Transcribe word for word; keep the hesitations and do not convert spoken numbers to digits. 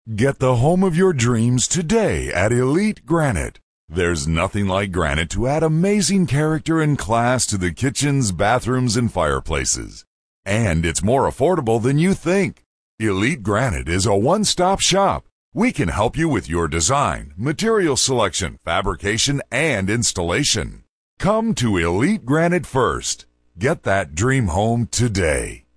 Get the home of your dreams today at Elite Granite. There's nothing like granite to add amazing character and class to the kitchens, bathrooms, and fireplaces. And it's more affordable than you think. Elite Granite is a one-stop shop. We can help you with your design, material selection, fabrication, and installation. Come to Elite Granite first. Get that dream home today.